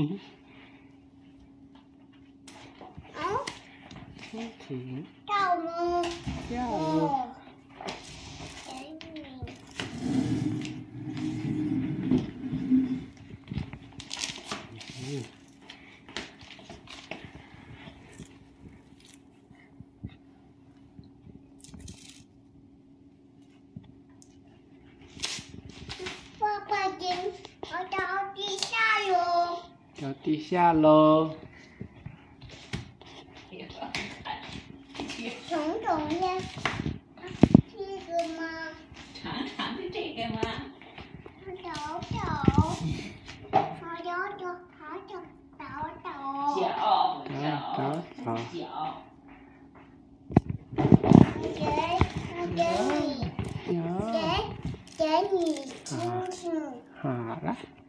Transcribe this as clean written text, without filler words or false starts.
蜻蜓跳舞， 跳舞。 爸爸我到地下喽。 到地下喽。 虫虫呀，这个吗？ 长长的这个吗？ 抖， 脚， 给你亲亲。 好了。